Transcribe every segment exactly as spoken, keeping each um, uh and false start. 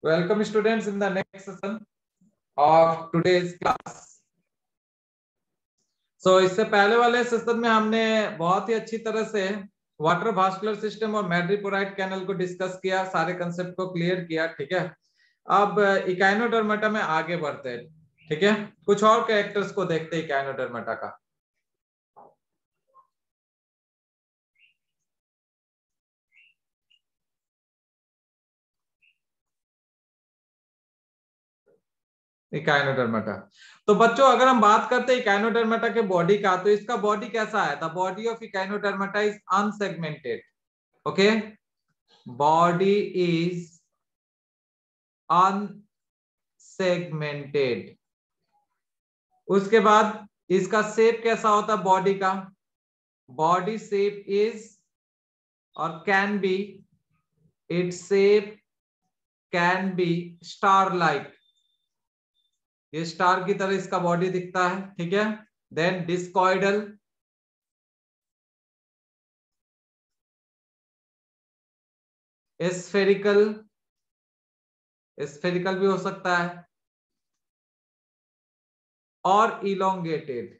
Welcome students in the next session of today's class. So इससे पहले वाले session में हमने बहुत ही अच्छी तरह से वाटर वास्कुलर सिस्टम और मैड्रिपोराइट कैनल को डिस्कस किया, सारे कंसेप्ट को क्लियर किया। ठीक है, अब इकाइनोडर्मेटा में आगे बढ़ते हैं। ठीक है, कुछ और कैरेक्टर्स को देखते हैं इकाइनोडर्मेटा का। इकाइनोडर्मेटा, तो बच्चों अगर हम बात करते हैं इकाइनोडर्मेटा के बॉडी का, तो इसका बॉडी कैसा है? The body of echinodermata is unsegmented. Okay, body is unsegmented. उसके बाद इसका शेप कैसा होता है बॉडी का? बॉडी शेप इज और can be, its shape can be star like. ये स्टार की तरह इसका बॉडी दिखता है। ठीक है, देन डिस्कॉइडल, स्फेरिकल, स्फेरिकल भी हो सकता है, और elongated.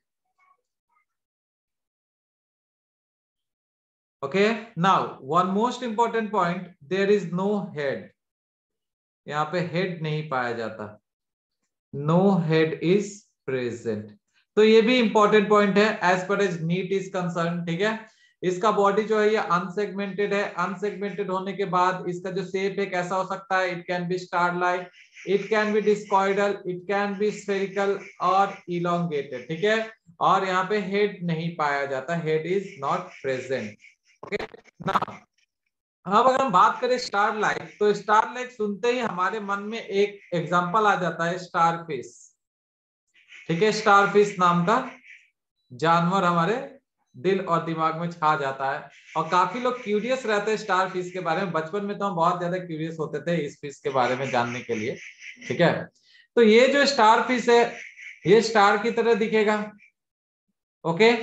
Okay, now one most important point, there is no head. यहाँ पे हेड नहीं पाया जाता, नो हेड इज प्रेजेंट। तो ये भी इंपॉर्टेंट पॉइंट है as per as NEET is concern. ठीक है, इसका बॉडी जो है ये अनसेगमेंटेड है। अनसेगमेंटेड होने के बाद इसका जो शेप है कैसा हो सकता है? It can be star like, it can be discoidal, it can be spherical और इलोंगेटेड। ठीक है, और यहाँ पे हेड नहीं पाया जाता, head is not present. Okay, now अब अगर हम बात करें स्टार लाइक, तो स्टार लाइक सुनते ही हमारे मन में एक एग्जांपल आ जाता है, स्टार फिश। ठीक है, स्टार फिश नाम का जानवर हमारे दिल और दिमाग में छा जाता है, और काफी लोग क्यूरियस रहते हैं स्टार फिश के बारे में। बचपन में तो हम बहुत ज्यादा क्यूरियस होते थे इस फिश के बारे में जानने के लिए। ठीक है, तो ये जो स्टार फिश है ये स्टार की तरह दिखेगा। ओके,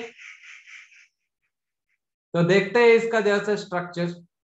तो देखते हैं इसका जैसे structure.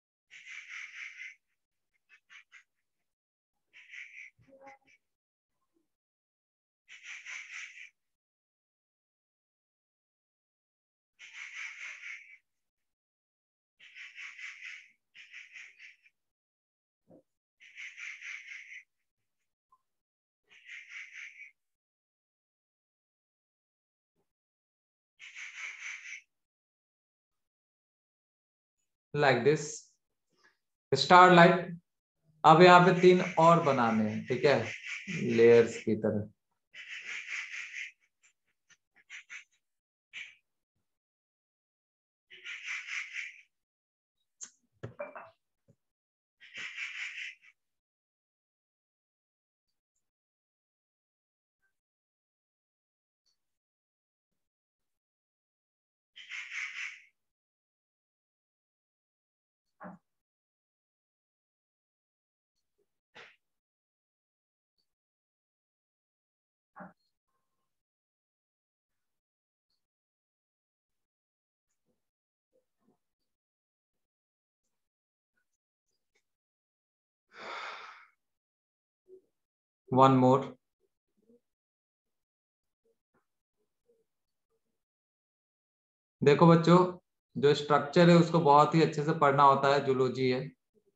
Like this star light. अब यहाँ पे तीन और बनाने हैं। ठीक है, लेयर्स की तरह। One more. देखो बच्चों, जो स्ट्रक्चर है उसको बहुत ही अच्छे से पढ़ना होता है, जूलॉजी है।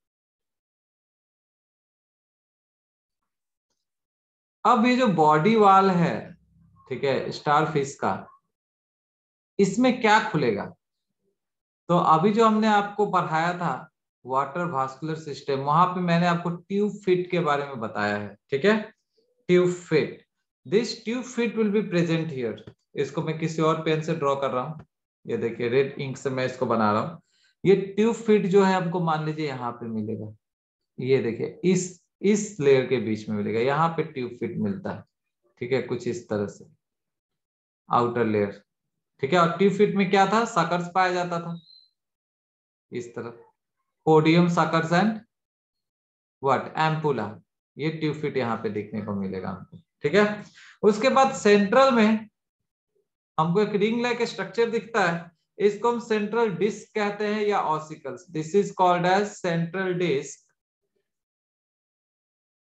अब ये जो बॉडी वाल है, ठीक है, स्टार फिश का, इसमें क्या खुलेगा? तो अभी जो हमने आपको पढ़ाया था वाटर वास्कुलर सिस्टम, वहां पे मैंने आपको ट्यूब फिट के बारे में बताया है। ठीक है, tube feet, this tube feet will be present here. इसको मैं किसी और पेन से ड्रॉ कर रहा हूँ, ये देखिए रेड इंक से मैं इसको बना रहा हूँ। ये ट्यूब फिट जो है हमको मान लीजिए यहाँ पे मिलेगा, ये देखिए इस इस लेयर के बीच में मिलेगा, यहाँ पे ट्यूब फिट मिलता है। ठीक है, कुछ इस तरह से आउटर लेयर। ठीक है, और ट्यूब फिट में क्या था? सकर्स पाया जाता था इस तरह, podium suckers and what ampulla. ये ट्यूब फिट यहाँ पे देखने को मिलेगा हमको। ठीक है, उसके बाद सेंट्रल में हमको एक रिंग लाइक स्ट्रक्चर दिखता है, इसको हम सेंट्रल डिस्क कहते हैं या ossicles. This is called as central disc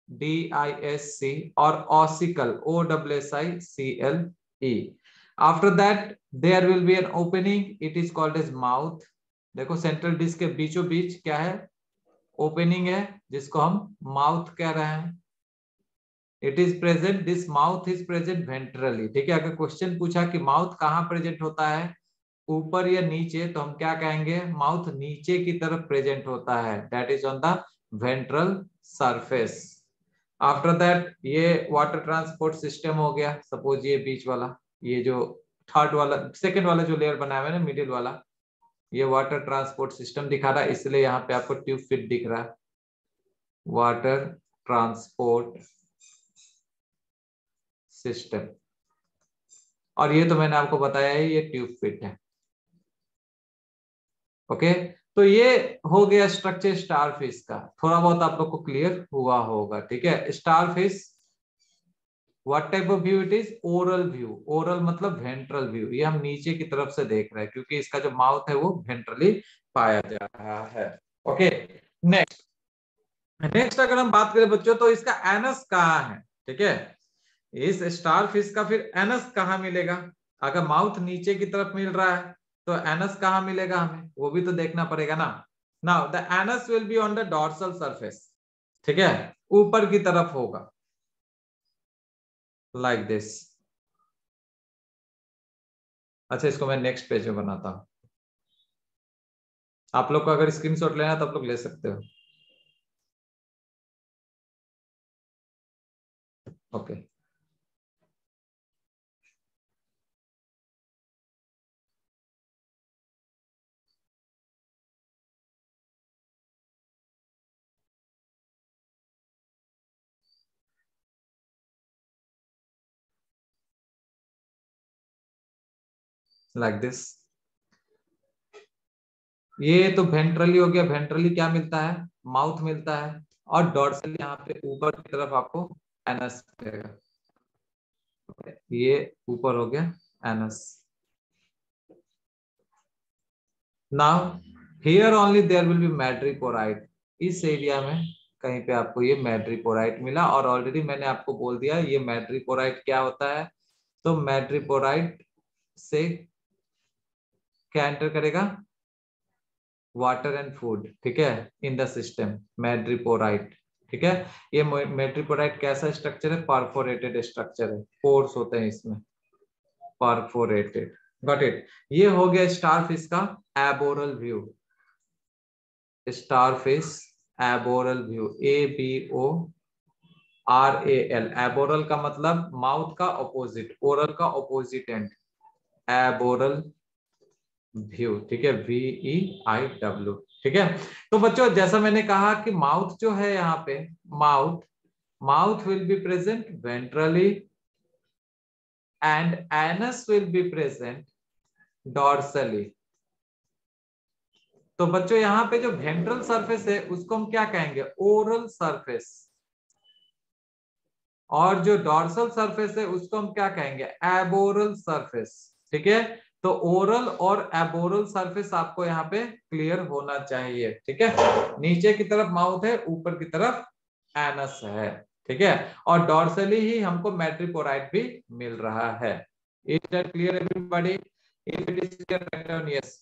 D I S C, और ossicle, O S I C L E. After that there will be an opening, it is called as mouth. देखो central disc के बीचों बीच क्या है, opening है, जिसको हम mouth कह रहे हैं. It is present, this mouth is present ventrally. ठीक है, अगर क्वेश्चन पूछा कि माउथ कहाँ प्रेजेंट होता है, ऊपर या नीचे, तो हम क्या कहेंगे, माउथ नीचे की तरफ प्रेजेंट होता है, that is on the ventral surface. After that ये वाटर ट्रांसपोर्ट सिस्टम हो गया. सपोज ये बीच वाला, ये जो थर्ड वाला, सेकेंड वाला जो लेयर बनाया हुआ है ना, मिडिल वाला, ये वाटर ट्रांसपोर्ट सिस्टम दिखा रहा है, इसलिए यहाँ पे आपको ट्यूब फिट दिख रहा है, वाटर ट्रांसपोर्ट सिस्टम. और ये तो मैंने आपको बताया है, ये ट्यूब फिट है. ओके, तो ये हो गया स्ट्रक्चर स्टारफिश का. थोड़ा बहुत आप लोग को क्लियर हुआ होगा. ठीक है, starfish what type of view it is, oral view. Oral मतलब वेंट्रल व्यू. ये हम नीचे की तरफ से देख रहे हैं, क्योंकि इसका जो माउथ है वो वेंट्रली पाया जा रहा है. ओके, नेक्स्ट नेक्स्ट अगर हम बात करें बच्चों, तो इसका एनस कहाँ है. ठीक है, इस स्टारफिश का फिर एनस कहाँ मिलेगा. अगर माउथ नीचे की तरफ मिल रहा है तो एनस कहाँ मिलेगा हमें, वो भी तो देखना पड़ेगा ना. Now the anus will be on the dorsal surface. ठीक है, ऊपर की तरफ होगा, लाइक दिस. अच्छा, इसको मैं नेक्स्ट पेज में बनाता हूं. आप लोग को अगर स्क्रीनशॉट लेना तो आप लोग ले सकते हो. Okay okay. Like this. ये तो वेंट्रली हो गया. वेंट्रली क्या मिलता है, माउथ मिलता है, और डॉर्सल यहाँ पे ऊपर की तरफ आपको एनस मिलेगा. ये ऊपर हो गया anus. Now here only there will be madreporite. इस एरिया में कहीं पे आपको ये मैड्रिपोराइट मिला, और ऑलरेडी मैंने आपको बोल दिया ये मैड्रिपोराइट क्या होता है. तो मैड्रिपोराइट से क्या एंटर करेगा, वाटर एंड फूड. ठीक है, इन द सिस्टम मैड्रिपोराइट. ठीक है, ये मैड्रिपोराइट कैसा स्ट्रक्चर है, परफोरेटेड स्ट्रक्चर है, पोर्स होते हैं इसमें, परफोरेटेड. Got it. ये हो गया स्टारफिश का aboral view. Starfish aboral view, A B O R A L. Aboral का मतलब माउथ का ऑपोजिट, ओरल का ऑपोजिट एंड, एबोरल व्यू. ठीक है, वी ई आई डब्ल्यू. ठीक है, तो बच्चों जैसा मैंने कहा कि माउथ जो है यहाँ पे, mouth mouth will be present ventrally and anus will be present dorsally. तो बच्चों यहाँ पे जो वेंट्रल सरफेस है उसको हम क्या कहेंगे, ओरल सरफेस. और जो डॉर्सल सरफेस है उसको हम क्या कहेंगे, एबोरल सरफेस. ठीक है, तो ओरल और एबोरल सरफेस आपको यहाँ पे क्लियर होना चाहिए. ठीक है, नीचे की तरफ माउथ है, ऊपर की तरफ एनस है. ठीक है, और डॉर्सली ही हमको मैट्रिपोराइट भी मिल रहा है. Is that clear everybody? If it is clear, write down yes.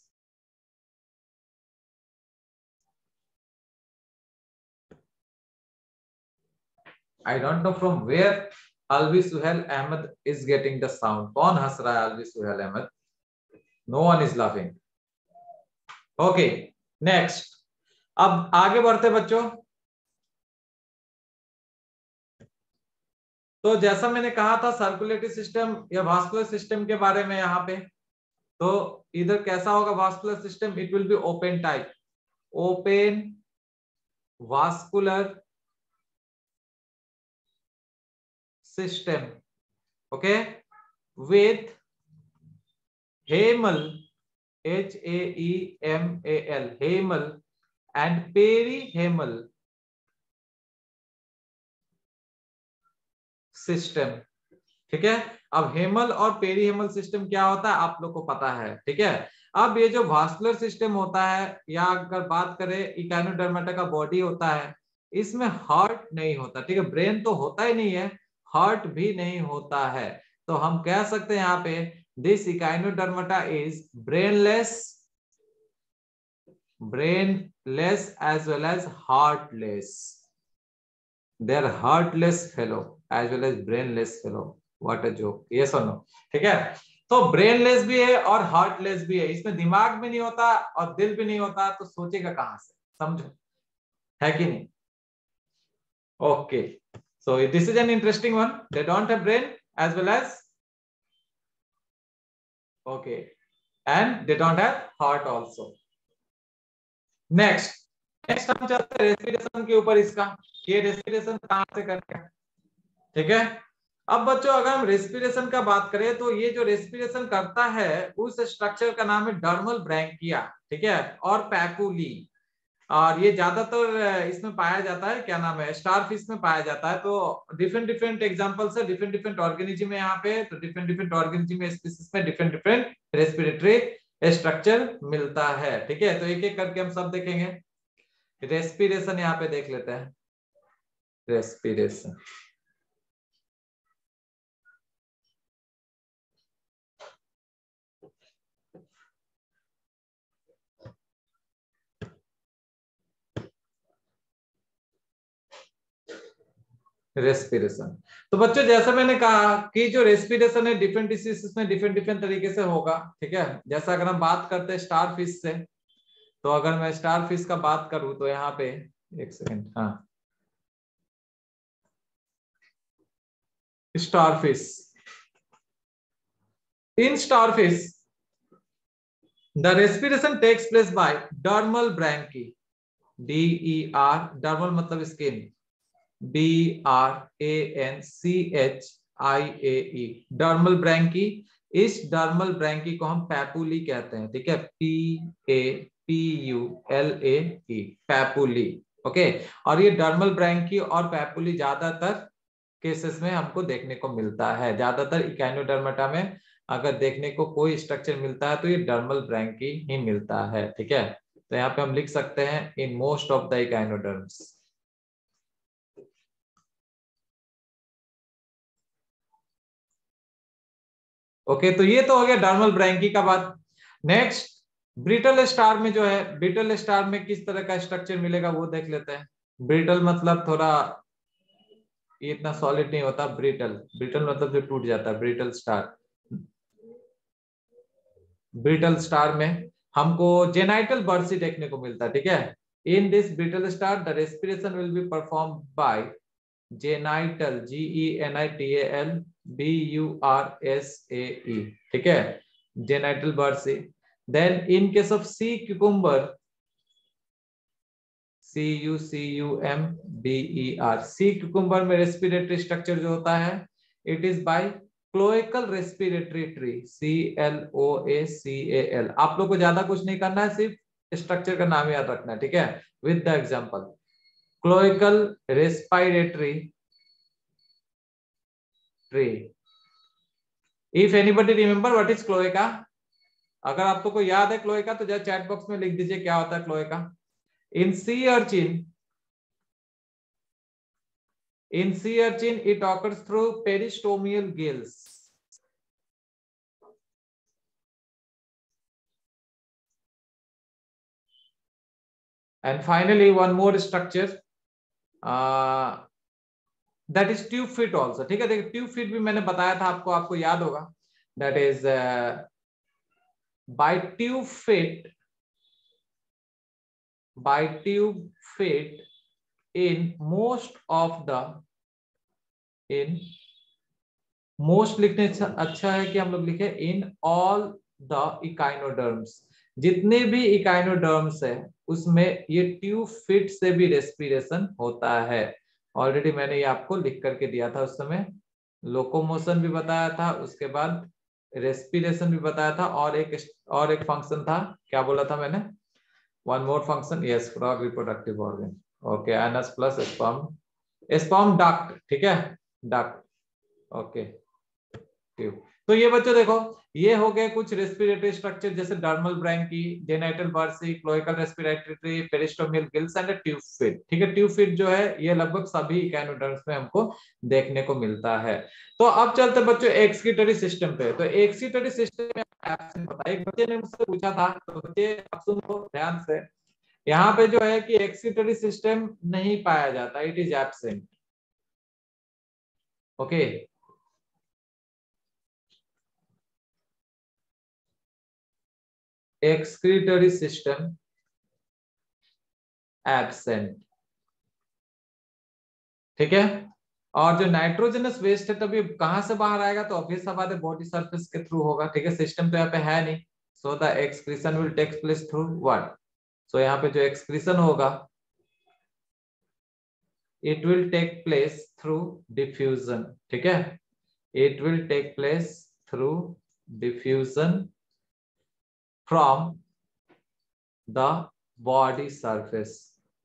I don't know from where Alvi Suhail Ahmed is getting the sound. कौन हंस रहा है Alvi Suhail Ahmed? No one is laughing. Okay, next. अब आगे बढ़ते बच्चों. तो जैसा मैंने कहा था सर्कुलेटरी सिस्टम या वास्कुलर सिस्टम के बारे में यहाँ पे, तो इधर कैसा होगा vascular system, it will be open type, open vascular system. Okay, with hemal, H A E M A L, hemal and perihemal system. ठीक है, अब हेमल और पेरीहेमल सिस्टम क्या होता है आप लोग को पता है. ठीक है, अब ये जो वास्कुलर सिस्टम होता है, या अगर बात करें इकाइनोडर्मेटा का बॉडी होता है, इसमें हार्ट नहीं होता, ठीक है, ब्रेन तो होता ही नहीं है, हार्ट भी नहीं होता है। तो हम कह सकते हैं यहाँ पे this echinodermata is brainless, brainless as well as heartless. They are heartless fellow as well as brainless fellow. What a joke. Yes or no? ठीक है, तो ब्रेनलेस भी है और हार्टलेस भी है, इसमें दिमाग भी नहीं होता और दिल भी नहीं होता, तो सोचेगा कहां से, समझो, है कि नहीं? Okay, so this is an interesting one. They don't have brain as well as, okay, and they don't have heart also. Next next हम चलते हैं रेस्पिरेशन के ऊपर, इसका ये रेस्पिरेशन कहां से करेंगे, ठीक है। अब बच्चों अगर हम रेस्पिरेशन का बात करें तो ये जो रेस्पिरेशन करता है उस स्ट्रक्चर का नाम है डर्मल ब्रैंकिया, ठीक है, और पैपुली, और ये ज्यादातर इसमें पाया जाता है, क्या नाम है, स्टारफिश में पाया जाता है। तो डिफरेंट डिफरेंट एग्जांपल्स है, डिफरेंट डिफरेंट ऑर्गेनिज्म है यहाँ पे, तो डिफरेंट डिफरेंट ऑर्गेनिज्म स्पीशीज में डिफरेंट डिफरेंट रेस्पिरेटरी स्ट्रक्चर मिलता है, ठीक है। तो एक एक करके हम सब देखेंगे। रेस्पिरेशन यहाँ पे देख लेते हैं, रेस्पिरेशन, रेस्पिरेशन। तो बच्चों जैसा मैंने कहा कि जो रेस्पिरेशन है डिफरेंट डिसीजेस में डिफरेंट डिफरेंट तरीके से होगा, ठीक है। जैसा अगर हम बात करते हैं स्टार फिश से, तो अगर मैं स्टार फिश का बात करूं तो यहाँ पे एक सेकेंड, हाँ, starfish, in starfish the respiration takes place by dermal branchiae, D E R, dermal मतलब skin, D R A N C H I A E, dermal branchiae. इस डर्मल ब्रैंकी को हम पैपुली कहते हैं, ठीक है, P A P U L A E, papulae, okay. और ये डर्मल ब्रैंकी और पैपुली ज्यादातर केसेस में हमको देखने को मिलता है, ज्यादातर इकाइनोडर्माटा में अगर देखने को कोई स्ट्रक्चर मिलता है तो ये डर्मल ब्रैंकी ही मिलता है, ठीक है। तो यहाँ पे हम लिख सकते हैं in most of the echinoderms. Okay, तो ये तो हो गया डर्मल ब्रैंकी का बात। नेक्स्ट ब्रिटल स्टार में जो है, ब्रिटल स्टार में किस तरह का स्ट्रक्चर मिलेगा वो देख लेते हैं। ब्रिटल मतलब थोड़ा ये इतना सॉलिड नहीं होता, ब्रिटल, ब्रिटल मतलब जो टूट जाता है, ब्रिटल स्टार। ब्रिटल स्टार में हमको जेनाइटल बर्सी देखने को मिलता है, ठीक है। In this brittle star the respiration will be perform by genital, G E N I T A L B U R S A E, ठीक है, genital bursae. Then in case of sea cucumber, C U C U M B E R, sea cucumber में respiratory structure जो होता है it is by cloacal respiratory tree, C L O A C A L. आप लोग को ज्यादा कुछ नहीं करना है, सिर्फ स्ट्रक्चर का नाम याद रखना है, ठीक है, with the example. Cloacal respiratory tree, if anybody remember what is cloaca, अगर आप लोग को याद है क्लोएका तो जरा चैट बॉक्स में लिख दीजिए क्या होता है cloaca. In sea urchin, in sea urchin it occurs through peristomial gills, and finally one more structure uh, that is tube feet also, ठीक है। देखिए ट्यूब फीट भी मैंने बताया था आपको, आपको याद होगा, that is uh, by tube feet, by tube feet in most of the, in most लिखने अच्छा है कि हम लोग लिखे इन ऑल द इकाइनोडर्म्स, जितने भी इकाइनोडर्म्स है उसमें ये ट्यूब फिट से भी रेस्पिरेशन होता है। ऑलरेडी मैंने ये आपको लिख करके दिया था उस समय, लोकोमोशन भी बताया था, उसके बाद रेस्पिरेशन भी बताया था, और एक और एक फंक्शन था, क्या बोला था मैंने, one more function, yes, frog reproductive organ, okay, anus plus sperm, sperm duct, ठीक है, डक्ट, ओके, तो ये बच्चों देखो, ये हो गए कुछ रेस्पिरेटरी स्ट्रक्चर जैसे dermal branchiae, genital bursae, cloacal respiratory tree, peristomial gills and tube feet. ठीक है, ट्यूब फिट जो है ये लगभग सभी इकाइनोडर्म्स में हमको देखने को मिलता है। तो अब चलते बच्चों एक्सक्रीटरी सिस्टम पे। तो एक्सक्रीटरी सिस्टम में एब्सेंट होता है। एक बच्चे ने मुझसे पूछा था, तो बच्चे अब सुनो ध्यान से, यहाँ पे जो है कि एक्सक्रीटरी सिस्टम नहीं पाया जाता, it is absent. Okay, excretory system absent। ठीक है, और जो नाइट्रोजनस वेस्ट है तभी कहां से बाहर आएगा, तो ऑब्वियस सा बात है बॉडी सरफेस के थ्रू होगा। ठीक है, सिस्टम तो यहाँ पे है नहीं, so the excretion will take place through what, so यहाँ पे जो एक्सक्रीशन होगा it will take place through diffusion. ठीक है, it will take place through diffusion from the body surface.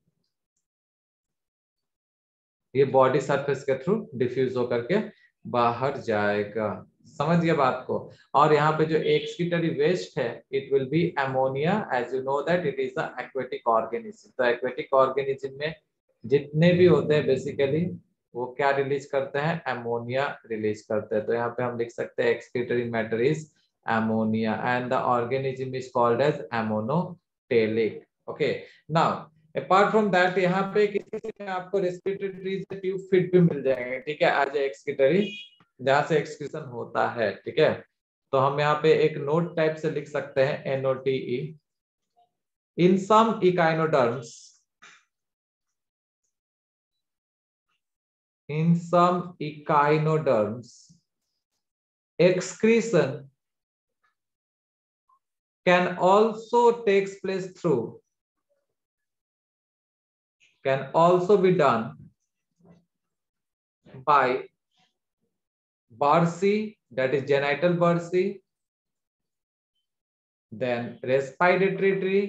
ये बॉडी सरफेस के थ्रू डिफ्यूज होकर के बाहर जाएगा। समझ गया बात को। और यहाँ पे जो एक्सक्रीटरी वेस्ट है it will be ammonia, as you know that it is a aquatic organism. तो एक्वेटिक ऑर्गेनिज्म में जितने भी होते हैं बेसिकली वो क्या रिलीज करते हैं, अमोनिया रिलीज करते हैं। तो यहाँ पे हम लिख सकते हैं excretory matter is ammonia and the organism is called as ammonotelic. Okay, now apart from that यहाँ पे किसी में आपको रेस्पिरेटरी से ट्यूब फिट भी मिल जाएंगे। ठीक है, एज एक्सक्रीटरी जहां से एक्सक्रीशन होता है। ठीक है, तो हम यहाँ पे एक नोट टाइप से लिख सकते हैं N O T E, in some echinoderms, in some echinoderms excretion can also takes place through can also be done by Barsi, that is genital Barsi, then respiratory tree,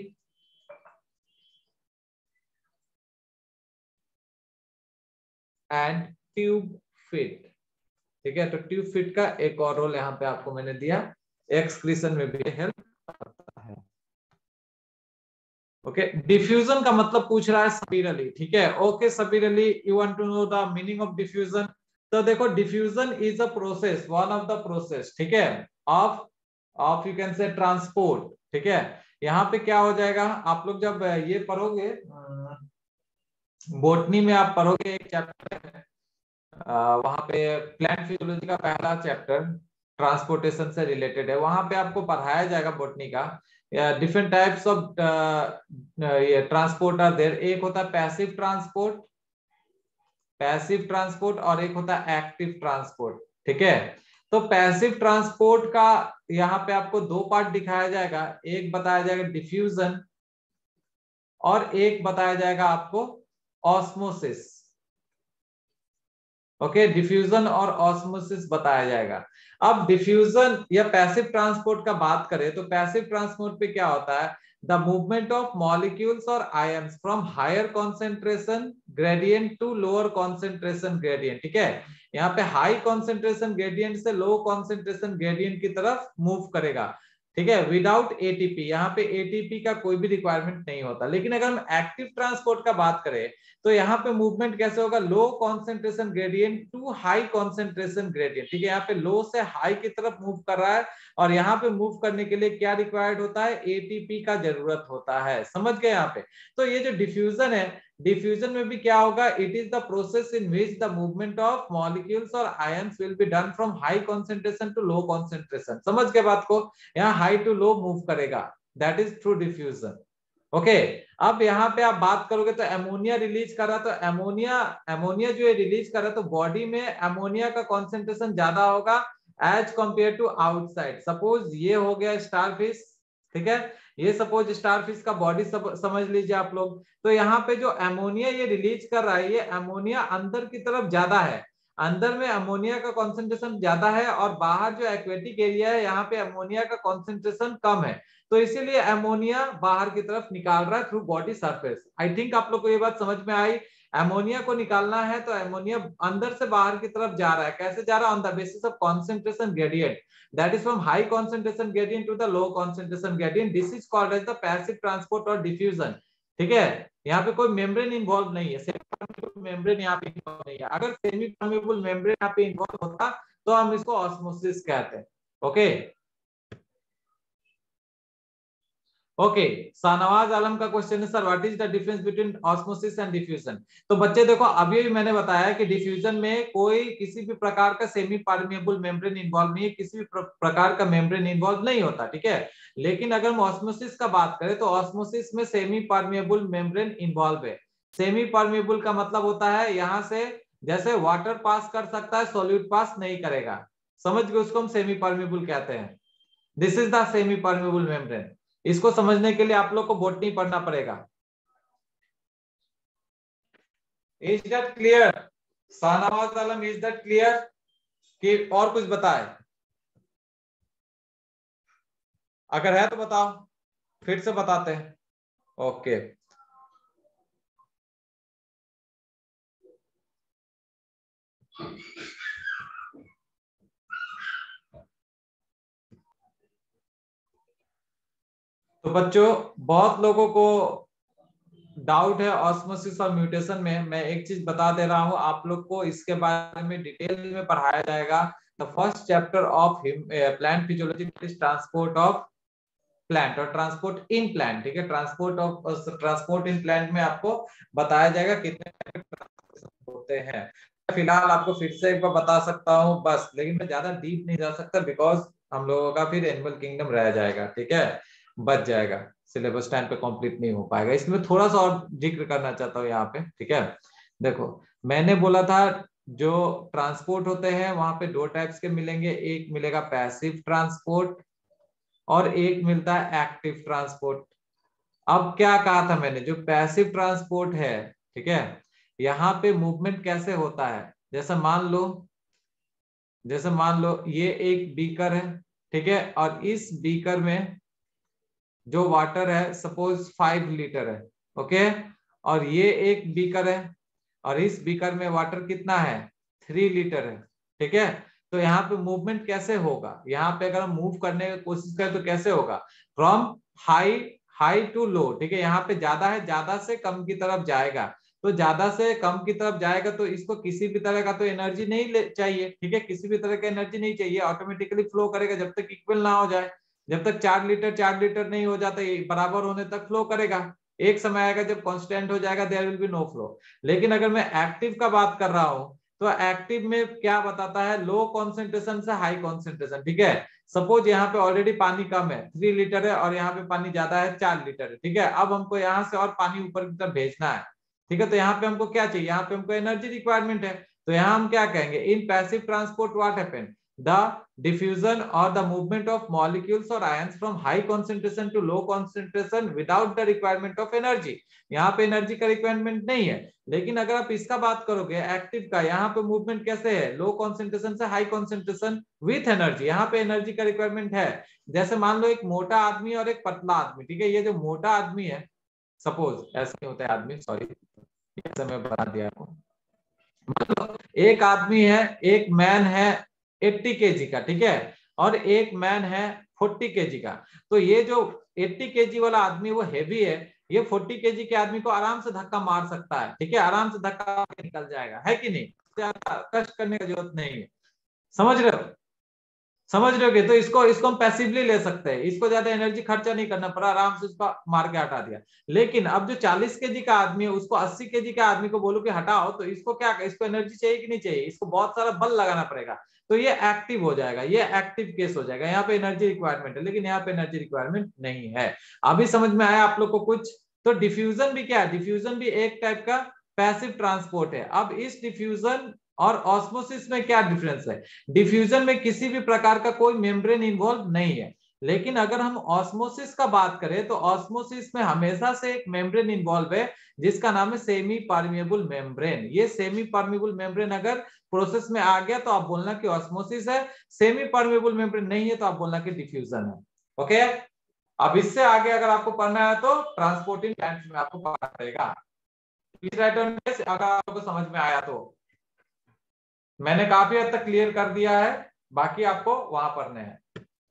and tube fit। ठीक है, तो tube fit का एक और role यहाँ पे आपको मैंने दिया, एक्सक्रीशन में भी हेल्प करता है। ओके, डिफ्यूजन का मतलब पूछ रहा है सबीर अली। ठीक है, okay Sabir Ali, you want to know the meaning of diffusion. तो देखो, diffusion is a process, one of the process, ठीक है, of of you can say transport. ठीक है, यहाँ पे क्या हो जाएगा, आप लोग जब ये पढ़ोगे बोटनी में, आप पढ़ोगे एक चैप्टर है वहां पे प्लांट फिजियोलॉजी का पहला चैप्टर ट्रांसपोर्टेशन से रिलेटेड है। वहां पे आपको पढ़ाया जाएगा बोटनी का डिफरेंट टाइप्स ऑफ ये ट्रांसपोर्ट आर देयर। एक होता है पैसिव ट्रांसपोर्ट, पैसिव ट्रांसपोर्ट, और एक होता है एक्टिव ट्रांसपोर्ट। ठीक है, तो पैसिव ट्रांसपोर्ट का यहाँ पे आपको दो पार्ट दिखाया जाएगा, एक बताया जाएगा डिफ्यूजन और एक बताया जाएगा आपको ऑस्मोसिस। ओके, डिफ्यूजन और ऑस्मोसिस बताया जाएगा। अब डिफ्यूजन या पैसिव ट्रांसपोर्ट का बात करें तो पैसिव ट्रांसपोर्ट पे क्या होता है, द मूवमेंट ऑफ मॉलिक्यूल्स और ions from higher concentration gradient to lower concentration gradient. ठीक है, यहाँ पे हाई कॉन्सेंट्रेशन ग्रेडियंट से लो कॉन्सेंट्रेशन ग्रेडियंट की तरफ मूव करेगा। ठीक है, विदाउट एटीपी, यहाँ पे एटीपी का कोई भी रिक्वायरमेंट नहीं होता। लेकिन अगर हम एक्टिव ट्रांसपोर्ट का बात करें तो यहाँ पे मूवमेंट कैसे होगा, low concentration gradient to high concentration gradient. ठीक है, यहाँ पे लो से हाई की तरफ मूव कर रहा है, और यहाँ पे मूव करने के लिए क्या रिक्वायर्ड होता है, एटीपी का जरूरत होता है। समझ गए यहाँ पे। तो ये जो डिफ्यूजन है, डिफ्यूजन में भी क्या होगा, it is the process in which the movement of molecules और ions will be done from high concentration to low concentration. समझ गए बात को, यहाँ हाई टू लो मूव करेगा, that is through diffusion. Okay, अब यहाँ पे आप बात करोगे तो अमोनिया रिलीज कर रहा, तो अमोनिया अमोनिया जो है रिलीज कर रहा, तो बॉडी में अमोनिया का कॉन्सेंट्रेशन ज्यादा होगा as compare to outside. Suppose ये हो गया स्टारफिश। ठीक है, ये सपोज स्टारफिश का बॉडी समझ लीजिए आप लोग। तो यहाँ पे जो अमोनिया ये रिलीज कर रहा है, ये अमोनिया अंदर की तरफ ज्यादा है, अंदर में अमोनिया का कॉन्सेंट्रेशन ज्यादा है, और बाहर जो एक्वेटिक एरिया है यहाँ पे अमोनिया का कॉन्सेंट्रेशन कम है। तो इसीलिए अमोनिया बाहर की तरफ निकाल रहा है through body surface. I think आप लोग को ये बात समझ में आई। अमोनिया को निकालना है तो अमोनिया अंदर से बाहर की तरफ जा रहा है, कैसे जा रहा है? On the basis of concentration gradient, that is from high concentration gradient to the low concentration gradient. This is called as the passive transport और डिफ्यूजन। ठीक है, यहाँ पे कोई मेम्ब्रेन इन्वॉल्व नहीं है, सेमी परमेबल मेम्ब्रेन यहाँ पे इन्वॉल्व नहीं है। अगर सेमी परमेबल मेम्ब्रेन यहाँ पे इन्वॉल्व होता तो हम इसको ऑस्मोसिस कहते हैं। ओके ओके, शाहनवाज आलम का क्वेश्चन है sir what is the difference between osmosis and diffusion. तो बच्चे देखो, अभी भी मैंने बताया कि डिफ्यूजन में कोई किसी भी प्रकार का सेमी परमेबल मेम्ब्रेन इन्वॉल्व नहीं है, किसी भी प्र, प्रकार का मेम्ब्रेन इन्वॉल्व नहीं होता। ठीक है, लेकिन अगर हम ऑस्मोसिस का बात करें तो ऑस्मोसिस में सेमी परमेबल मेम्ब्रेन इन्वॉल्व है। सेमी परमेबल का मतलब होता है यहाँ से जैसे वाटर पास कर सकता है, सॉल्यूट पास नहीं करेगा। समझ गए, उसको हम सेमी परमेबल कहते हैं। This is the semi permeable membrane. इसको समझने के लिए आप लोग को बॉटनी पढ़ना पड़ेगा। Is that clear? Shahnawaz Alam, is that clear कि और कुछ बताए? अगर है तो बताओ, फिर से बताते हैं। ओके तो बच्चों, बहुत लोगों को डाउट है ऑस्मोसिस और म्यूटेशन में। मैं एक चीज बता दे रहा हूं आप लोग को, इसके बारे में डिटेल में पढ़ाया जाएगा। The first chapter of plant physiology is transport of plant और ट्रांसपोर्ट इन प्लांट। ठीक है, transport of transport in plant में आपको बताया जाएगा कितने होते हैं। फिलहाल आपको फिर से एक बार बता सकता हूँ बस, लेकिन मैं ज्यादा डीप नहीं जा सकता बिकॉज हम लोगों का फिर एनिमल किंगडम रह जाएगा। ठीक है, बच जाएगा, सिलेबस टाइम पे कंप्लीट नहीं हो पाएगा, इसलिए थोड़ा सा और जिक्र करना चाहता हूँ यहाँ पे। ठीक है, देखो मैंने बोला था जो ट्रांसपोर्ट होते हैं वहां पे दो टाइप्स के मिलेंगे, एक मिलेगा पैसिव ट्रांसपोर्ट और एक मिलता है एक्टिव ट्रांसपोर्ट। अब क्या कहा था मैंने, जो पैसिव ट्रांसपोर्ट है, ठीक है, यहाँ पे मूवमेंट कैसे होता है? जैसे मान लो जैसे मान लो ये एक बीकर है, ठीक है, और इस बीकर में जो वाटर है सपोज फाइव लीटर है, ओके, और ये एक बीकर है और इस बीकर में वाटर कितना है? थ्री लीटर है। ठीक है, तो यहाँ पे मूवमेंट कैसे होगा? यहाँ पे अगर हम मूव करने की कोशिश करें तो कैसे होगा? From high high to low. ठीक है, यहाँ पे ज्यादा है, ज्यादा से कम की तरफ जाएगा, तो ज्यादा से कम की तरफ जाएगा तो इसको किसी भी तरह का तो एनर्जी नहीं चाहिए। ठीक है, किसी भी तरह की एनर्जी नहीं चाहिए, ऑटोमेटिकली फ्लो करेगा जब तक इक्वल ना हो जाए। जब तक चार लीटर चार लीटर नहीं हो जाता, बराबर होने तक फ्लो करेगा। एक समय आएगा जब कांस्टेंट हो जाएगा, there will be no flow. लेकिन अगर मैं एक्टिव का बात कर रहा हूं तो एक्टिव में क्या बताता है? लो कॉन्सेंट्रेशन से हाई कॉन्सेंट्रेशन। ठीक है, सपोज यहाँ पे ऑलरेडी पानी कम है, थ्री लीटर है, और यहाँ पे पानी ज्यादा है, चार लीटर है। ठीक है, अब हमको यहाँ से और पानी ऊपर की तरफ भेजना है। ठीक है, तो यहाँ पे हमको क्या चाहिए? यहाँ पे हमको एनर्जी रिक्वायरमेंट है, तो यहाँ हम क्या कहेंगे? In passive transport what happen? The diffusion or the movement of molecules or ions from high concentration to low concentration without the requirement of energy। यहाँ पे एनर्जी का रिक्वायरमेंट नहीं है। लेकिन अगर आप इसका बात करोगे एक्टिव का, यहाँ पे मूवमेंट कैसे है? लो कॉन्सेंट्रेशन से हाई कॉन्सेंट्रेशन विथ एनर्जी। यहाँ पे एनर्जी का रिक्वायरमेंट है। जैसे मान लो एक मोटा आदमी और एक पतला आदमी। ठीक है, ये जो मोटा आदमी है, सपोज ऐसे होता है आदमी, सॉरी ऐसे मैं बता दिया आपको, मतलब एक आदमी है, एक मैन है अस्सी केजी का, ठीक है, और एक मैन है चालीस केजी का। तो ये जो अस्सी केजी वाला आदमी वो हैवी है, ये चालीस केजी के आदमी को आराम से धक्का मार सकता है। ठीक है, आराम से धक्का निकल जाएगा, है कि नहीं? कष्ट करने की जरूरत नहीं है। समझ रहे हो? समझ रहे हो? तो इसको इसको हम पैसिवली ले सकते हैं, इसको ज्यादा एनर्जी खर्चा नहीं करना पड़ा, आराम से उसको मार के हटा दिया। लेकिन अब जो चालीस केजी का आदमी है उसको अस्सी केजी का आदमी को बोलो कि हटाओ, तो इसको क्या, इसको एनर्जी चाहिए कि नहीं चाहिए? इसको बहुत सारा बल लगाना पड़ेगा, तो ये एक्टिव हो जाएगा, ये एक्टिव केस हो जाएगा। यहाँ पे एनर्जी रिक्वायरमेंट है, लेकिन यहाँ पे एनर्जी रिक्वायरमेंट नहीं है। अभी समझ में आया आप लोग को कुछ? तो डिफ्यूजन भी क्या है? डिफ्यूजन भी एक टाइप का पैसिव ट्रांसपोर्ट है। अब इस डिफ्यूजन और ऑस्मोसिस में क्या डिफरेंस है? डिफ्यूजन में किसी भी प्रकार का कोई मेम्ब्रेन इन्वॉल्व नहीं है, लेकिन अगर हम ऑस्मोसिस का बात करें तो ऑस्मोसिस में हमेशा से एक मेम्ब्रेन इन्वॉल्व है जिसका नाम है सेमी परमिएबल मेम्ब्रेन। ये सेमी परमिएबल मेम्ब्रेन अगर प्रोसेस में आ गया तो आप बोलना कि ऑस्मोसिस है, सेमी परमिएबल मेम्ब्रेन नहीं है तो आप बोलना कि डिफ्यूजन है। ओके, अब इससे आगे अगर आपको पढ़ना है तो ट्रांसपोर्टिंग प्लांट्स में आपको पढ़ना पड़ेगा। प्लीज राइट ऑन यस अगर आपको समझ में आया तो। मैंने काफी हद तक क्लियर कर दिया है, बाकी आपको वहां पढ़ने हैं।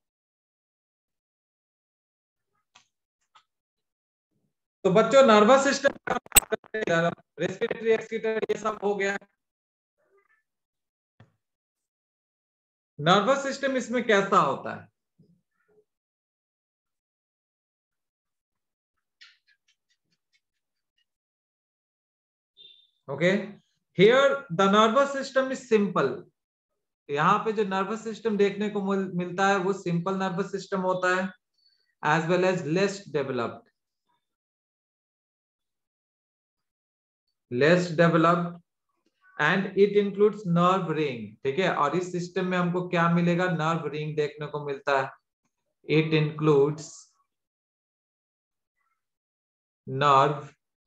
तो बच्चों नर्वस सिस्टम, रेस्पिरेटरी एक्सीटर ये सब हो गया। नर्वस सिस्टम इसमें कैसा होता है? Okay, here the nervous system is simple. यहाँ पे जो नर्वस सिस्टम देखने को मिलता है वो सिंपल नर्वस सिस्टम होता है, as well as less developed, less developed and it includes nerve ring. ठीक है, और इस सिस्टम में हमको क्या मिलेगा? नर्व रिंग देखने को मिलता है। It includes nerve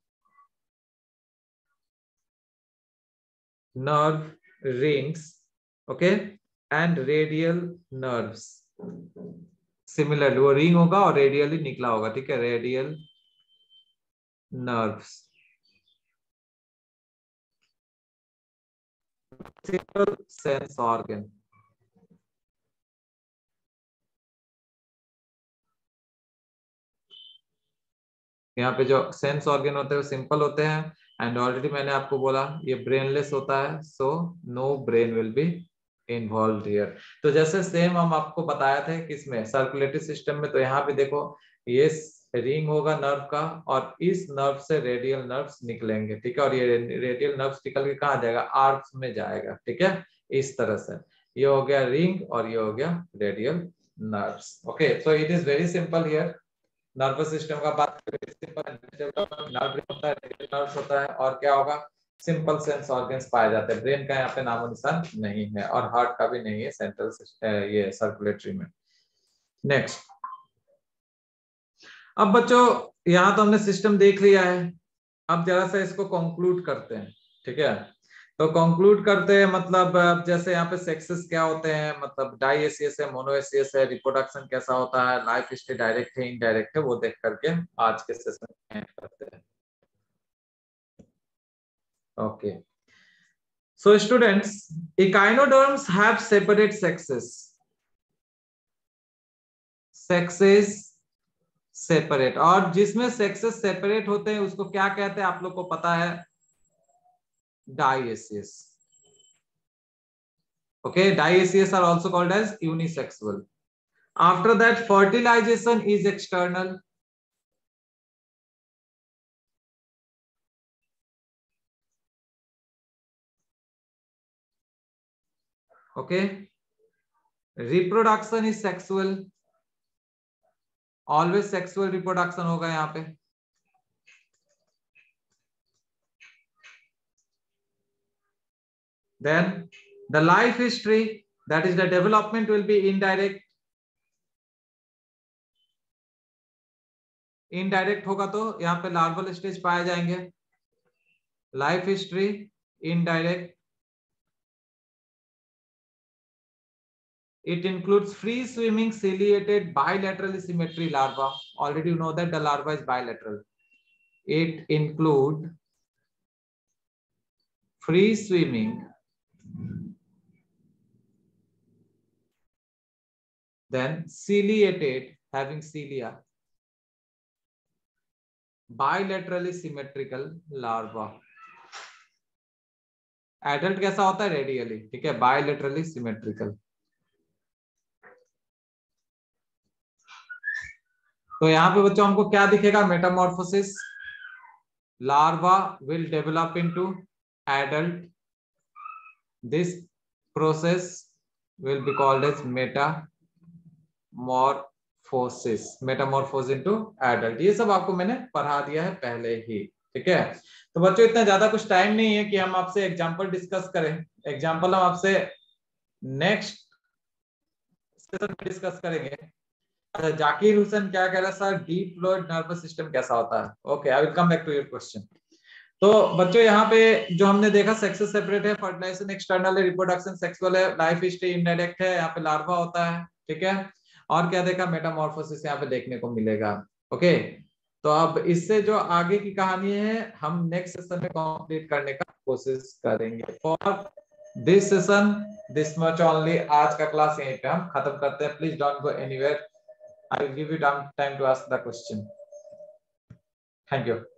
nerve rings, okay, and radial nerves. Similarly वो रिंग होगा और रेडियली निकला होगा। ठीक है, radial nerves, simple sense organ. यहाँ पे जो सेंस ऑर्गन होते हैं वो सिंपल होते हैं, एंड ऑलरेडी मैंने आपको बोला ये ब्रेनलेस होता है, so no brain will be involve here. तो जैसे सेम हम आपको बताया थे किसमें, सर्कुलेटरी सिस्टम में। तो यहाँ पे देखो ये रिंग होगा नर्व का, और इस नर्व से रेडियल नर्व्स निकलेंगे। ठीक है, और ये रेडियल नर्व्स निकल के कहाँ जाएगा? आर्म्स में जाएगा। ठीक है, इस तरह से ये हो गया रिंग और ये हो गया radial nerves. Okay, so it is very simple here. Nervous system का बात नर्व्स होता है, और क्या होगा? सिंपल सेंस ऑर्गन्स पाए जाते हैं। ब्रेन का यहाँ पे नामो निशान नहीं है, और हार्ट का भी नहीं है सेंट्रल ये सर्कुलेटरी में। नेक्स्ट, अब बच्चों यहाँ तो हमने सिस्टम देख लिया है, अब जरा सा इसको कंक्लूड करते हैं। ठीक है, तो कंक्लूड करते हैं, मतलब जैसे यहाँ पे सेक्सेस क्या होते हैं, मतलब डाइएसियस है, मोनोएसियस है, रिप्रोडक्शन कैसा होता है, लाइफ हिस्ट्री डायरेक्ट है इनडायरेक्ट है, वो देख करके आज के सेशन में एंड करते हैं। Okay, so students, echinoderms have separate sexes. Sexes separate, और जिसमें सेक्सेस सेपरेट होते हैं उसको क्या कहते हैं आप लोग को पता है? डाइएसियस। Okay, dioecious are also called as unisexual. After that, fertilization is external. Okay, reproduction is sexual. Always sexual reproduction होगा यहाँ पे. Then the life history, that is the development, will be indirect. Indirect होगा तो यहाँ पे larval stage पाए जाएंगे. Life history indirect. It includes free swimming ciliated bilateral symmetry larva. Already you know that the larva is bilateral. It include free swimming, then ciliated, having cilia, bilaterally symmetrical larva. Adult कैसा होता है? Radially. ठीक है, bilaterally symmetrical. तो यहाँ पे बच्चों हमको क्या दिखेगा? Metamorphosis. Larva will develop into adult. This process will be called as metamorphosis. Metamorphosis into adult. ये सब आपको मैंने पढ़ा दिया है पहले ही. ठीक है, तो बच्चों इतना ज्यादा कुछ टाइम नहीं है कि हम आपसे एग्जांपल डिस्कस करें. एग्जांपल हम आपसे नेक्स्ट सेशन में डिस्कस करेंगे. जाकिर हुसैन क्या कह रहा है? Sir deep fluid nervous system कैसा होता है? Okay, I will come back to your question. तो बच्चों यहाँ पे जो हमने देखा, सेक्सेस सेपरेट है, फर्टिलाइजेशन एक्सटर्नल है, रिप्रोडक्शन सेक्सुअल है, लाइफ हिस्ट्री इनडायरेक्ट है, यहाँ पे लार्वा होता है. ठीक है, और क्या देखा? मेटामॉर्फोसिस यहाँ पे देखने को मिलेगा. ओके, तो अब इससे जो आगे की कहानी है हम नेक्स्ट सेशन में कंप्लीट करने का कोशिश करेंगे। For this session this much only. आज का क्लास यहीं पे हम खत्म करते हैं। Please don't go anywhere. I will give you time to ask the question. Thank you.